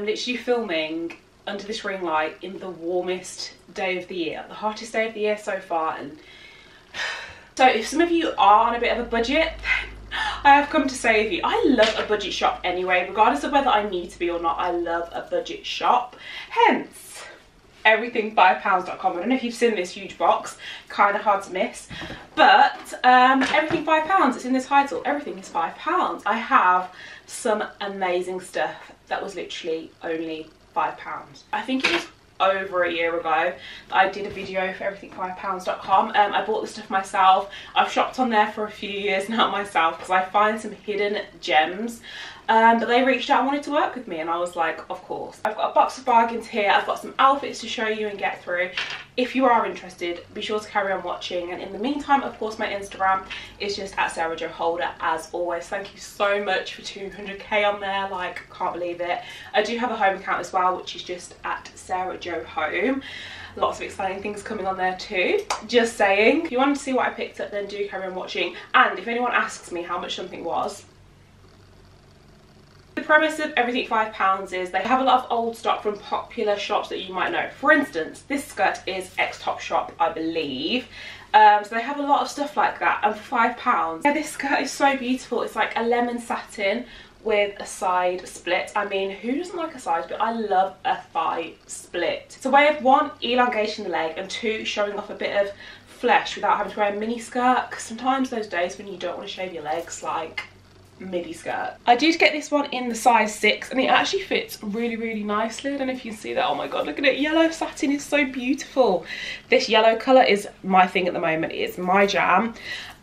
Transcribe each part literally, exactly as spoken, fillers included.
I'm literally filming under this ring light in the warmest day of the year, the hottest day of the year so far. And so if some of you are on a bit of a budget, I have come to save you. I love a budget shop anyway, regardless of whether I need to be or not. I love a budget shop, hence everything five pounds dot com. I don't know if you've seen this huge box, kind of hard to miss, but um, everything five pounds, it's in this title, everything is five pounds. I have some amazing stuff that was literally only five pounds. I think it was over a year ago that I did a video for everything five pounds dot com. Um, I bought the stuff myself. I've shopped on there for a few years now myself because I find some hidden gems. Um, but they reached out and wanted to work with me, and I was like, of course. I've got a box of bargains here. I've got some outfits to show you and get through. If you are interested, be sure to carry on watching. And in the meantime, of course, my Instagram is just at Sarahjoholder as always. Thank you so much for two hundred K on there. Like, can't believe it. I do have a home account as well, which is just at Sarahjohome. Lots of exciting things coming on there too. Just saying. If you want to see what I picked up, then do carry on watching. And if anyone asks me how much something was, the premise of everything five pounds is they have a lot of old stock from popular shops that you might know. For instance, this skirt is ex Topshop, I believe. Um, so they have a lot of stuff like that, and for five pounds. Yeah, this skirt is so beautiful. It's like a lemon satin with a side split. I mean, who doesn't like a side split? I love a thigh split. It's a way of, one, elongating the leg, and two, showing off a bit of flesh without having to wear a mini skirt. Because sometimes those days when you don't want to shave your legs, like, midi skirt. I did get this one in the size six, and it actually fits really really nicely. I don't know if you can see that. Oh my god, look at it. Yellow satin is so beautiful. This yellow colour is my thing at the moment. It's my jam.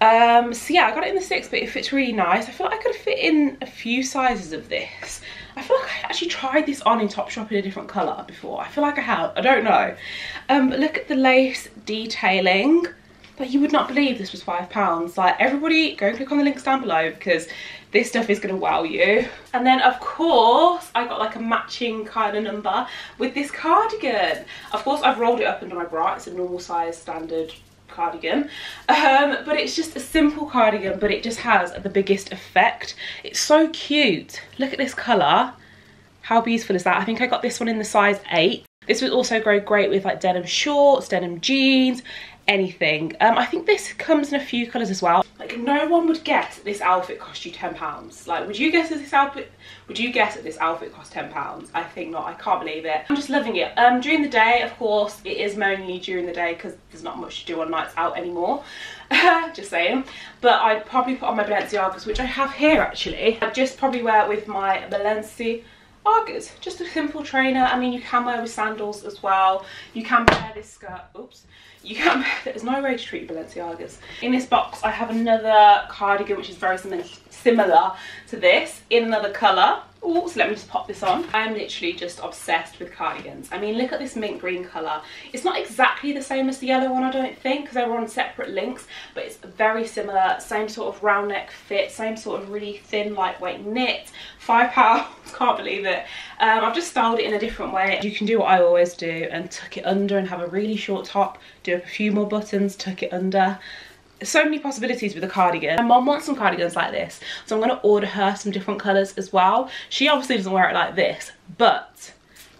Um so yeah, I got it in the six, but it fits really nice. I feel like I could fit in a few sizes of this. I feel like I actually tried this on in Topshop in a different colour before. I feel like I have. I don't know. Um but look at the lace detailing. Like, you would not believe this was five pounds. Like, everybody go and click on the links down below because this stuff is going to wow you. And then, of course, I got like a matching kind of number with this cardigan. Of course, I've rolled it up under my bra. It's a normal size standard cardigan. Um, but it's just a simple cardigan, but it just has the biggest effect. It's so cute. Look at this colour. How beautiful is that? I think I got this one in the size eight. This would also go great with like denim shorts, denim jeans, anything. Um, I think this comes in a few colours as well. Like, no one would guess that this outfit cost you ten pounds. Like, would you guess that this outfit, would you guess that this outfit cost ten pounds? I think not. I can't believe it. I'm just loving it. Um, during the day, of course, it is mainly during the day because there's not much to do on nights out anymore. Just saying. But I'd probably put on my Balenciagas, which I have here actually. I'd just probably wear it with my Balenciagas. Just a simple trainer. I mean, you can wear with sandals as well. You can wear this skirt. Oops. You can, there's no way to treat Balenciagas. In this box, I have another cardigan, which is very similar, similar to this, in another colour. Ooh, so let me just pop this on. I'm literally just obsessed with cardigans. I mean, look at this mint green colour. It's not exactly the same as the yellow one, I don't think, because they were on separate links, but it's very similar. Same sort of round neck fit, same sort of really thin, lightweight knit. Five pounds, can't believe it. Um, I've just styled it in a different way. You can do what I always do and tuck it under and have a really short top, do up a few more buttons, tuck it under. So many possibilities with a cardigan. My mum wants some cardigans like this, so I'm going to order her some different colours as well. She obviously doesn't wear it like this, but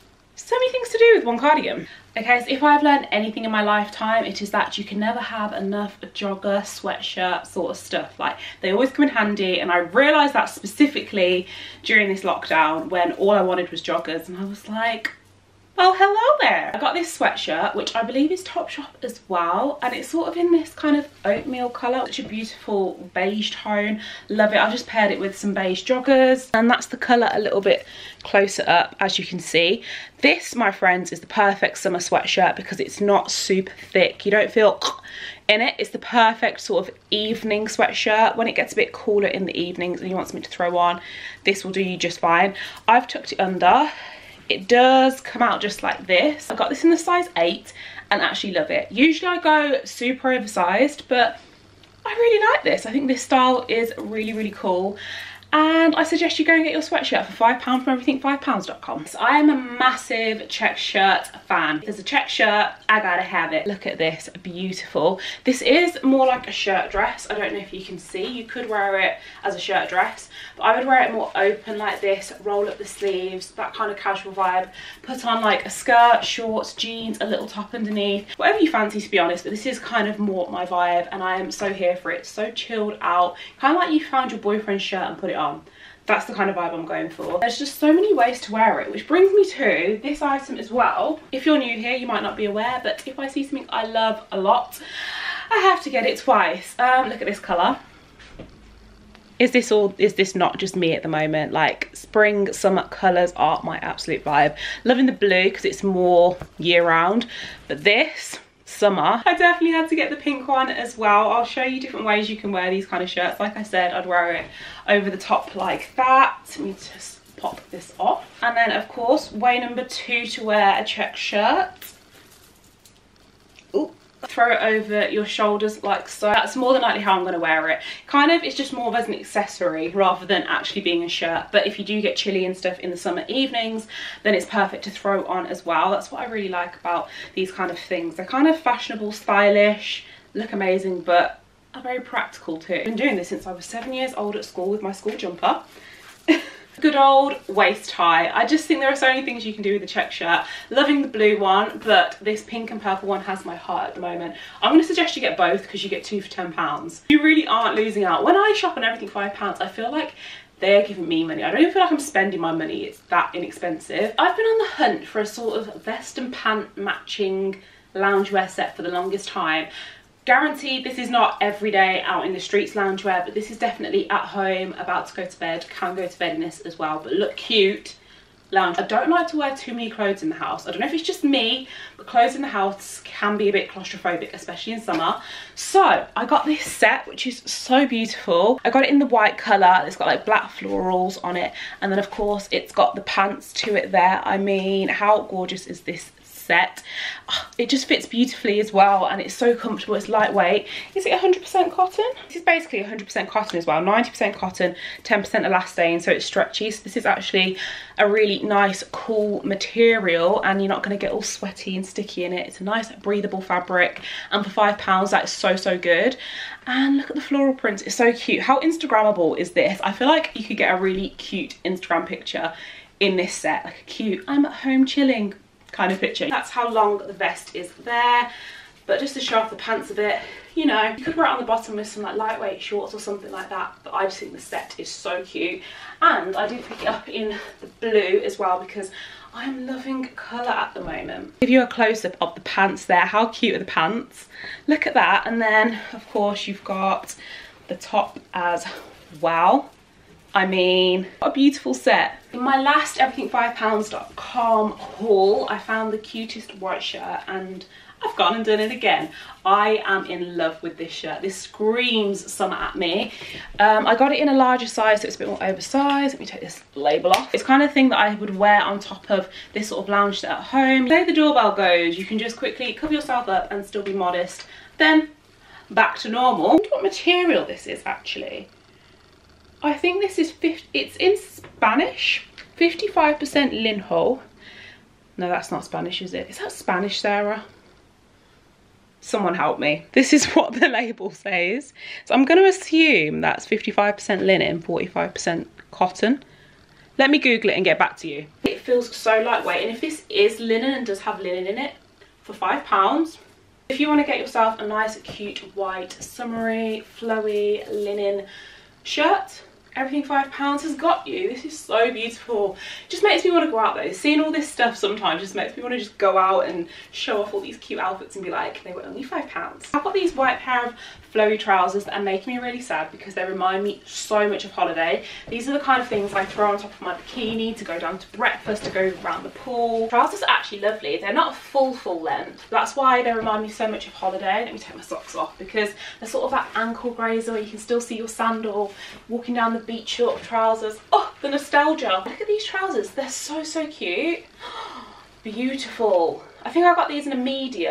so many things to do with one cardigan. Okay, so if I've learned anything in my lifetime, it is that you can never have enough jogger, sweatshirt sort of stuff. Like, they always come in handy, and I realised that specifically during this lockdown when all I wanted was joggers, and I was like, well, hello there. I got this sweatshirt, which I believe is Topshop as well, and it's sort of in this kind of oatmeal colour. Such a beautiful beige tone. Love it. I've just paired it with some beige joggers, and that's the colour a little bit closer up, as you can see. This, my friends, is the perfect summer sweatshirt because it's not super thick. You don't feel in it. It's the perfect sort of evening sweatshirt. When it gets a bit cooler in the evenings and you want something to throw on, this will do you just fine. I've tucked it under. It does come out just like this. I got this in the size eight and actually love it. Usually I go super oversized, but I really like this. I think this style is really, really cool. And I suggest you go and get your sweatshirt for five pounds from everything five pounds dot com. So I am a massive check shirt fan. If there's a check shirt, I gotta have it. Look at this, beautiful. This is more like a shirt dress. I don't know if you can see. You could wear it as a shirt dress, but I would wear it more open like this, roll up the sleeves, that kind of casual vibe. Put on like a skirt, shorts, jeans, a little top underneath, whatever you fancy, to be honest, but this is kind of more my vibe and I am so here for it. So chilled out, kind of like you found your boyfriend's shirt and put it on. That's the kind of vibe I'm going for. There's just so many ways to wear it, which brings me to this item as well. If you're new here, you might not be aware, but if I see something I love a lot, I have to get it twice. Um, look at this colour. Is this all, is this not just me at the moment? Like spring, summer colours are my absolute vibe. Loving the blue because it's more year round, but this, summer, I definitely had to get the pink one as well. I'll show you different ways you can wear these kind of shirts. Like I said, I'd wear it over the top like that. Let me just pop this off. And then of course, way number two to wear a check shirt. Ooh. Throw it over your shoulders like so. That's more than likely how I'm going to wear it. Kind of, it's just more of as an accessory rather than actually being a shirt. But if you do get chilly and stuff in the summer evenings, then it's perfect to throw on as well. That's what I really like about these kind of things. They're kind of fashionable, stylish, look amazing, but are very practical too. I've been doing this since I was seven years old at school with my school jumper. Good old waist high. I just think there are so many things you can do with a check shirt. Loving the blue one, but this pink and purple one has my heart at the moment. I'm going to suggest you get both because you get two for ten pounds. You really aren't losing out. When I shop on everything five pounds, I feel like they're giving me money. I don't even feel like I'm spending my money. It's that inexpensive. I've been on the hunt for a sort of vest and pant matching loungewear set for the longest time. Guaranteed this is not everyday out in the streets loungewear, but this is definitely at home, about to go to bed, can go to bed in this as well, but look cute lounge. I don't like to wear too many clothes in the house. I don't know if it's just me, but clothes in the house can be a bit claustrophobic, especially in summer. So I got this set, which is so beautiful. I got it in the white colour. It's got like black florals on it, and then of course it's got the pants to it there. I mean, how gorgeous is this set? It just fits beautifully as well, and it's so comfortable. It's lightweight. Is it one hundred percent cotton? This is basically one hundred percent cotton as well. ninety percent cotton, ten percent elastane, so it's stretchy. So this is actually a really nice, cool material, and you're not going to get all sweaty and sticky in it. It's a nice, breathable fabric, and for five pounds, that is so, so good. And look at the floral prints. It's so cute. How Instagrammable is this? I feel like you could get a really cute Instagram picture in this set, like a cute, I'm at home chilling kind of picture. That's how long the vest is there, but just to show off the pants a bit, you know, you could wear it on the bottom with some like lightweight shorts or something like that, but I just think the set is so cute. And I did pick it up in the blue as well because I'm loving colour at the moment. Give you a close-up of the pants there. How cute are the pants? Look at that. And then of course you've got the top as well. I mean, what a beautiful set. In my last everything five pounds dot com haul, I found the cutest white shirt and I've gone and done it again. I am in love with this shirt. This screams summer at me. Um, I got it in a larger size, so it's a bit more oversized. Let me take this label off. It's kind of thing that I would wear on top of this sort of lounge set at home. Say the doorbell goes, you can just quickly cover yourself up and still be modest. Then back to normal. I wonder what material this is actually. I think this is fifty, it's in Spanish, fifty-five percent linho. No, that's not Spanish, is it? Is that Spanish, Sarah? Someone help me. This is what the label says. So I'm going to assume that's fifty-five percent linen, forty-five percent cotton. Let me Google it and get back to you. It feels so lightweight, and if this is linen and does have linen in it, for five pounds, if you want to get yourself a nice, cute, white, summery, flowy linen shirt, everything five pounds has got you. This is so beautiful. It just makes me want to go out though. Seeing all this stuff sometimes just makes me want to just go out and show off all these cute outfits and be like, they were only five pounds. I've got these white pair of flowy trousers that are making me really sad because they remind me so much of holiday. These are the kind of things I throw on top of my bikini to go down to breakfast, to go around the pool. Trousers are actually lovely. They're not full full length. That's why they remind me so much of holiday. Let me take my socks off because they're sort of that ankle grazer where you can still see your sandal walking down the beach short trousers. Oh, the nostalgia. Look at these trousers. They're so, so cute. Beautiful. I think I got these in a medium.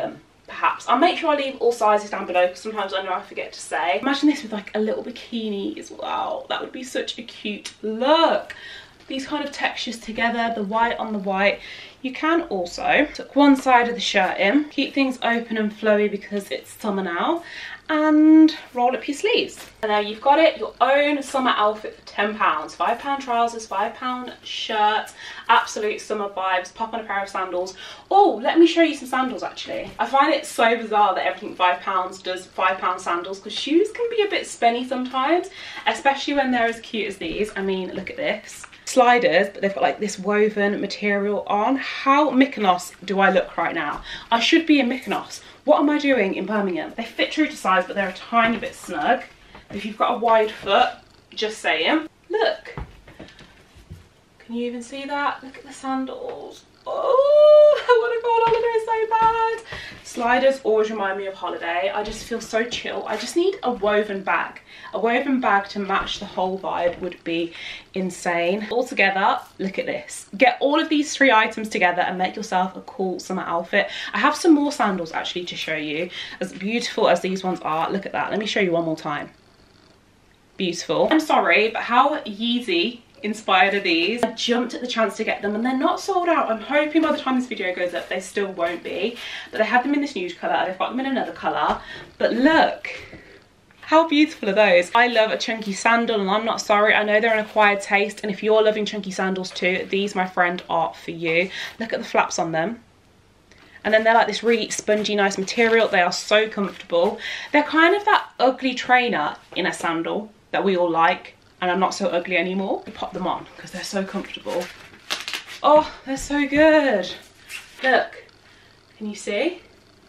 perhaps. I'll make sure I leave all sizes down below because sometimes I know I forget to say. Imagine this with like a little bikini as well. That would be such a cute look. These kind of textures together, the white on the white. You can also tuck one side of the shirt in, keep things open and flowy because it's summer now, and roll up your sleeves. And now you've got it, your own summer outfit for ten pounds. five pound trousers, five pound shirt, absolute summer vibes. Pop on a pair of sandals. Oh, let me show you some sandals actually. I find it so bizarre that everything five pounds does five pound sandals, because shoes can be a bit spenny sometimes, especially when they're as cute as these. I mean, look at this. Sliders, but they've got like this woven material on. How Mykonos do I look right now? I should be in Mykonos. What am I doing in Birmingham? They fit true to size, but they're a tiny bit snug. If you've got a wide foot, just saying. Look. Can you even see that? Look at the sandals. Oh, I want to go on holiday so bad. Sliders always remind me of holiday. I just feel so chill. I just need a woven bag. A woven bag to match the whole vibe would be insane. All together, look at this. Get all of these three items together and make yourself a cool summer outfit. I have some more sandals actually to show you. As beautiful as these ones are, look at that. Let me show you one more time. Beautiful. I'm sorry, but how Yeezy inspired are these? I jumped at the chance to get them and they're not sold out. I'm hoping by the time this video goes up they still won't be, but they have them in this nude colour. They've got them in another colour, but look, how beautiful are those? I love a chunky sandal and I'm not sorry. I know they're an acquired taste, and if you're loving chunky sandals too, these, my friend, are for you. Look at the flaps on them. And then they're like this really spongy, nice material. They are so comfortable. They're kind of that ugly trainer in a sandal that we all like, and I'm not so ugly anymore. We pop them on because they're so comfortable. Oh, they're so good. Look, can you see?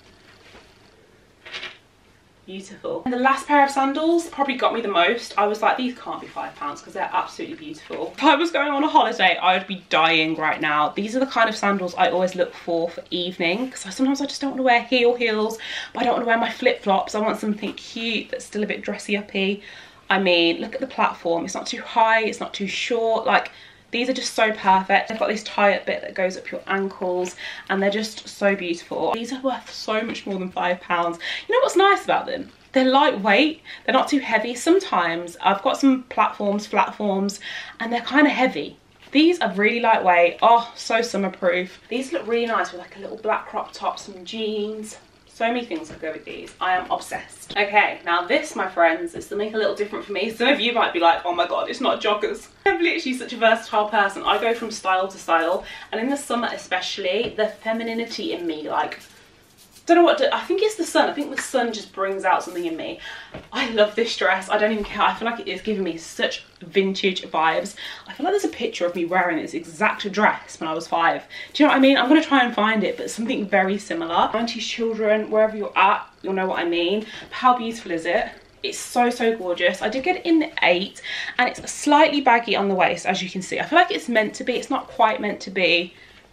Beautiful. And the last pair of sandals probably got me the most. I was like, these can't be five pounds because they're absolutely beautiful. If I was going on a holiday, I would be dying right now. These are the kind of sandals I always look for for evening, because I, sometimes I just don't want to wear heel heels, but I don't want to wear my flip-flops. I want something cute that's still a bit dressy-uppy. I mean, look at the platform. It's not too high, it's not too short. Like, these are just so perfect. They've got this tie-up bit that goes up your ankles, and they're just so beautiful. These are worth so much more than five pounds. You know what's nice about them? They're lightweight, they're not too heavy. Sometimes I've got some platforms, flatforms, and they're kind of heavy. These are really lightweight. Oh, so summer proof. These look really nice with like a little black crop top, some jeans. So many things could go with these. I am obsessed. Okay, now this, my friends, is something a little different for me. Some of you might be like, oh my god, it's not joggers. I'm literally such a versatile person. I go from style to style, and in the summer especially, the femininity in me, like, don't know what to, I think it's the sun. I think the sun just brings out something in me. I love this dress. I don't even care. I feel like it is giving me such vintage vibes. I feel like there's a picture of me wearing this exact dress when I was five. Do you know what I mean? I'm going to try and find it, but something very similar. nineties children, wherever you're at, you'll know what I mean. How beautiful is it? It's so, so gorgeous. I did get it in the eight, and it's slightly baggy on the waist, as you can see. I feel like it's meant to be. It's not quite meant to be,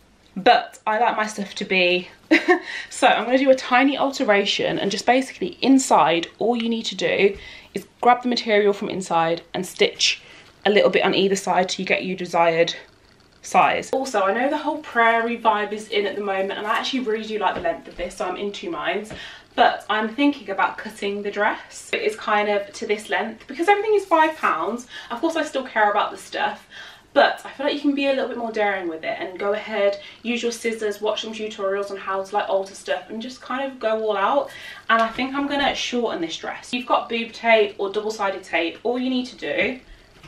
but I like my stuff to be. So I'm going to do a tiny alteration, and just basically inside, all you need to do is grab the material from inside and stitch a little bit on either side till you get your desired size. Also, I know the whole prairie vibe is in at the moment, and I actually really do like the length of this, so I'm in two minds. But I'm thinking about cutting the dress. It is kind of to this length because everything is five pounds. Of course, I still care about the stuff, but I feel like you can be a little bit more daring with it and go ahead, use your scissors, watch some tutorials on how to like alter stuff and just kind of go all out. And I think I'm gonna shorten this dress. You've got boob tape or double-sided tape. All you need to do,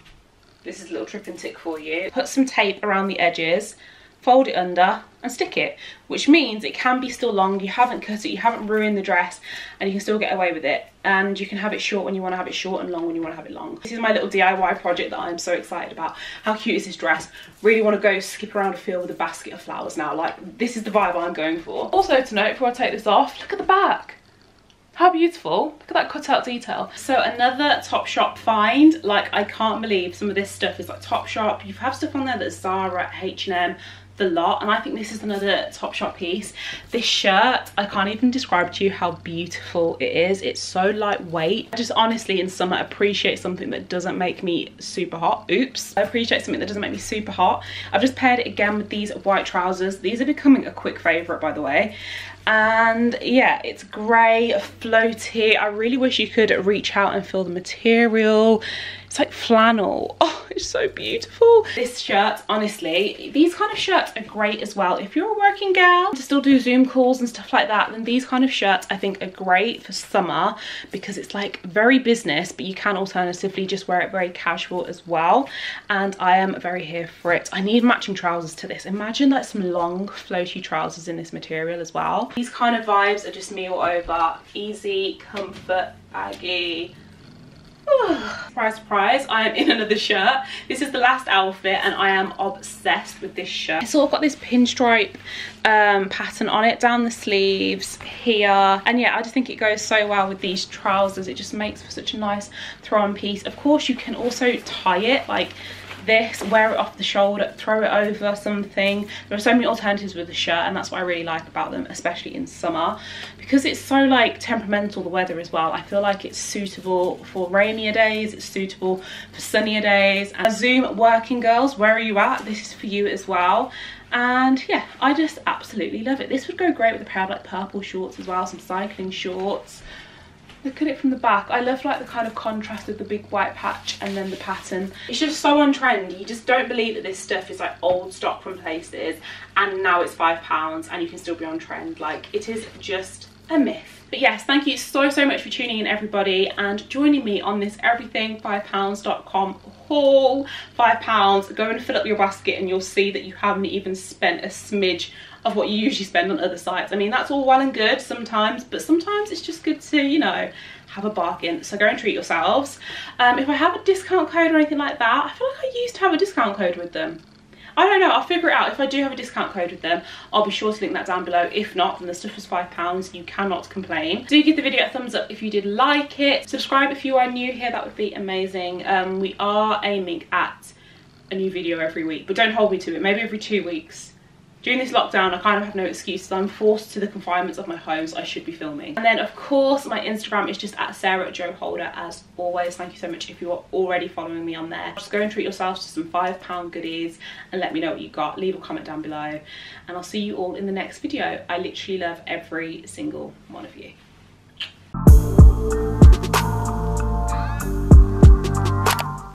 this is a little trick and tick for you, put some tape around the edges, fold it under and stick it, which means it can be still long. You haven't cut it, you haven't ruined the dress, and you can still get away with it. And you can have it short when you want to have it short and long when you want to have it long. This is my little D I Y project that I'm so excited about. How cute is this dress? Really want to go skip around a field with a basket of flowers now. Like, this is the vibe I'm going for. Also to note, before I take this off, look at the back. How beautiful. Look at that cutout detail. So another Topshop find. Like, I can't believe some of this stuff is like Topshop. You have stuff on there that's Zara, H and M, the lot, and I think this is another Topshop piece. This shirt, I can't even describe to you how beautiful it is. It's so lightweight. I just honestly in summer appreciate something that doesn't make me super hot. Oops. I appreciate something that doesn't make me super hot. I've just paired it again with these white trousers. These are becoming a quick favorite, by the way. and yeah, it's grey, floaty. I really wish you could reach out and feel the material. It's like flannel. Oh, it's so beautiful. This shirt, honestly, these kind of shirts are great as well. If you're a working girl to still do Zoom calls and stuff like that, then these kind of shirts I think are great for summer, because it's like very business, but you can alternatively just wear it very casual as well. And I am very here for it. I need matching trousers to this. Imagine like some long floaty trousers in this material as well. These kind of vibes are just me all over. Easy, comfort, baggy. Surprise, surprise, I am in another shirt. This is the last outfit and I am obsessed with this shirt. It's sort of got this pinstripe um, pattern on it down the sleeves here. And yeah, I just think it goes so well with these trousers. It just makes for such a nice throw-on piece. Of course, you can also tie it like this, wear it off the shoulder, throw it over something. There are so many alternatives with the shirt, and that's what I really like about them, especially in summer, because it's so like temperamental, the weather as well. I feel like it's suitable for rainier days, it's suitable for sunnier days. And Zoom working girls, where are you at? This is for you as well. And yeah, I just absolutely love it. This would go great with a pair of like purple shorts as well, some cycling shorts. Look at it from the back. I love like the kind of contrast of the big white patch and then the pattern. It's just so on trend. You just don't believe that this stuff is like old stock from places and now it's five pounds and you can still be on trend. Like, it is just a myth. But yes, thank you so so much for tuning in, everybody, and joining me on this everything five pounds dot com haul. Five pounds, go and fill up your basket and you'll see that you haven't even spent a smidge of what you usually spend on other sites. I mean, that's all well and good sometimes, but sometimes it's just good to, you know, have a bargain. So go and treat yourselves. Um, if I have a discount code or anything like that, I feel like I used to have a discount code with them. I don't know, I'll figure it out. If I do have a discount code with them, I'll be sure to link that down below. If not, then the stuff was five pounds. You cannot complain. Do give the video a thumbs up if you did like it. Subscribe if you are new here, that would be amazing. Um, we are aiming at a new video every week, but don't hold me to it, maybe every two weeks. During this lockdown, I kind of have no excuses. I'm forced to the confinements of my home, so I should be filming. And then, of course, my Instagram is just at Sarahjoholder, as always. Thank you so much if you are already following me on there. Just go and treat yourselves to some five pound goodies and let me know what you got. Leave a comment down below, and I'll see you all in the next video. I literally love every single one of you.